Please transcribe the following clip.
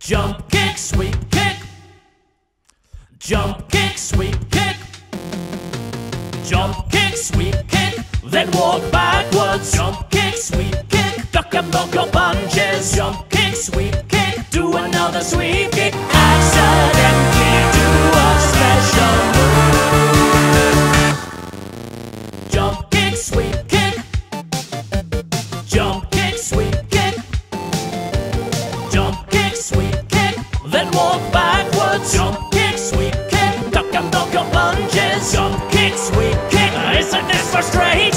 Jump, kick, sweep, kick. Jump, kick, sweep, kick. Jump, kick, sweep, kick. Then walk backwards. Jump, kick, sweep, kick. Duck and block your punches. Jump, kick, sweep, kick. Do another sweep kick. Accidentally do a special move. Jump, kick, sweep, kick. Jump, kick, sweep, kick. Jump, kick, sweep, kick. Then walk backwards. Jump, kick, sweep, kick. Duck and block your punches. Jump, kick, sweep, kick. Isn't this frustrating?